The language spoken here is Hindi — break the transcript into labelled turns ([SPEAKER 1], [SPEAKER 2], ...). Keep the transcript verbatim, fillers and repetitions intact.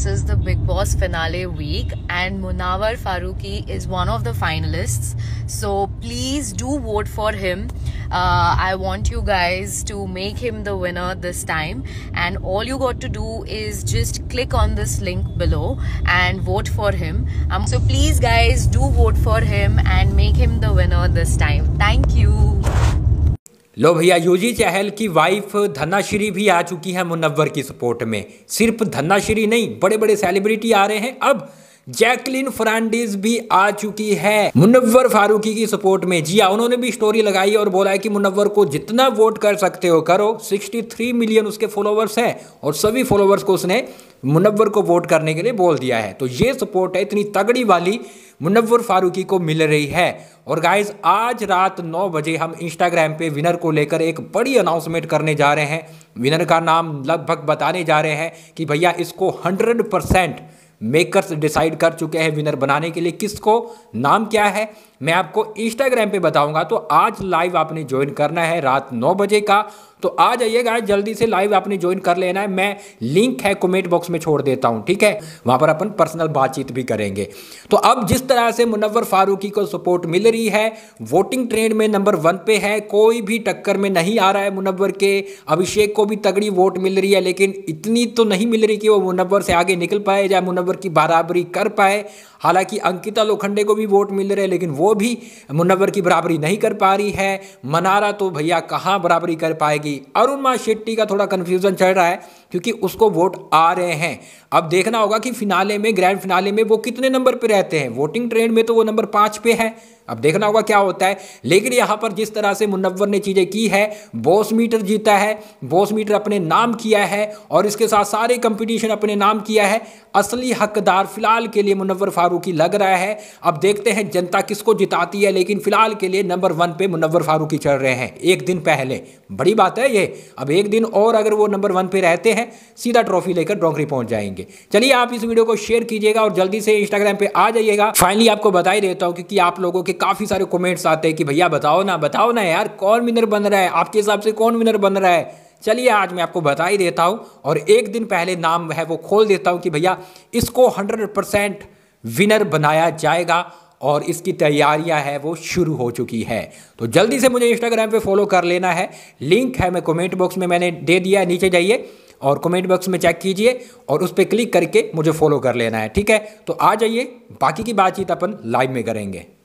[SPEAKER 1] is the Big Boss finale week and Munawar Faruqi is one of the finalists. So please do vote for him. Uh, I want you guys to make him the winner this time, and all you got to do is just click on this link below and vote for him. Um, so please guys do vote for him and make him the winner this time. Thank you.
[SPEAKER 2] लो भैया, यूजी चहल की वाइफ धनाश्री भी आ चुकी है मुनव्वर की सपोर्ट में। सिर्फ धनाश्री नहीं, बड़े बड़े सेलिब्रिटी आ रहे हैं। अब जैकलिन फर्नांडिस भी आ चुकी है मुनव्वर फारूकी की सपोर्ट में। जी हाँ, उन्होंने भी स्टोरी लगाई और बोला है कि मुनव्वर को जितना वोट कर सकते हो करो। तिरसठ मिलियन उसके फॉलोवर्स हैं और सभी फॉलोवर्स को उसने मुनव्वर को वोट करने के लिए बोल दिया है। तो ये सपोर्ट है इतनी तगड़ी वाली मुनव्वर फारूकी को मिल रही है। और गाइज, आज रात नौ बजे हम इंस्टाग्राम पे विनर को लेकर एक बड़ी अनाउंसमेंट करने जा रहे हैं। विनर का नाम लगभग बताने जा रहे हैं कि भैया इसको हंड्रेड परसेंट मेकर्स डिसाइड कर चुके हैं विनर बनाने के लिए। किसको, नाम क्या है, मैं आपको इंस्टाग्राम पे बताऊंगा। तो आज लाइव आपने ज्वाइन करना है रात नौ बजे का। तो आ जाइएगा जल्दी से, लाइव आपने ज्वाइन कर लेना है। मैं लिंक है कमेंट बॉक्स में छोड़ देता हूं, ठीक है, वहां पर अपन पर्सनल बातचीत भी करेंगे। तो अब जिस तरह से मुनव्वर फारूकी को सपोर्ट मिल रही है, वोटिंग ट्रेंड में नंबर वन पे है, कोई भी टक्कर में नहीं आ रहा है मुनव्वर के। अभिषेक को भी तगड़ी वोट मिल रही है, लेकिन इतनी तो नहीं मिल रही कि वो मुनव्वर से आगे निकल पाए या मुनव्वर की बराबरी कर पाए। हालांकि अंकिता लोखंडे को भी वोट मिल रहे हैं, लेकिन वो भी मुनव्वर की बराबरी नहीं कर पा रही है। मनारा तो भैया कहाँ बराबरी कर पाएगी। अरुणिमा शेट्टी का थोड़ा कंफ्यूजन चल रहा है क्योंकि उसको वोट आ रहे हैं। अब देखना होगा कि फिनाले में, ग्रैंड फिनाले में वो कितने नंबर पे रहते हैं। वोटिंग ट्रेंड में तो वो नंबर पाँच पे है। अब देखना होगा क्या होता है। लेकिन यहाँ पर जिस तरह से मुनव्वर ने चीज़ें की है, बॉस मीटर जीता है, बॉस मीटर अपने नाम किया है और इसके साथ सारे कंपटीशन अपने नाम किया है। असली हकदार फिलहाल के लिए मुनव्वर फारूकी लग रहा है। अब देखते हैं जनता किसको जिताती है, लेकिन फिलहाल के लिए नंबर वन पे मुनव्वर फारूकी चल रहे हैं। एक दिन पहले बड़ी बात है ये। अब एक दिन और अगर वो नंबर वन पे रहते हैं, सीधा ट्रॉफी लेकर डोंगरी पहुंच जाएंगे। चलिए, आप इस वीडियो को शेयर कीजिएगा और जल्दी से इंस्टाग्राम पे आ जाइएगा। फाइनली आपको बता ही देता हूं क्योंकि आप लोगों के काफी सारे कमेंट्स आते हैं कि भैया बताओ ना बताओ ना यार, कौन विनर बन रहा है, आपके हिसाब से कौन विनर बन रहा है। चलिए, आज मैं आपको बता ही देता हूं और एक दिन पहले नाम है वो खोल देता हूं कि भैया इसको हंड्रेड परसेंट विनर बनाया जाएगा और इसकी तैयारियां है वो शुरू हो चुकी है। तो जल्दी से मुझे इंस्टाग्राम पे फॉलो कर लेना है। लिंक है मैं कमेंट बॉक्स में मैंने दे दिया है, नीचे जाइए और कमेंट बॉक्स में चेक कीजिए और उस पर क्लिक करके मुझे फॉलो कर लेना है, ठीक है। तो आ जाइए, बाकी की बातचीत अपन लाइव में करेंगे।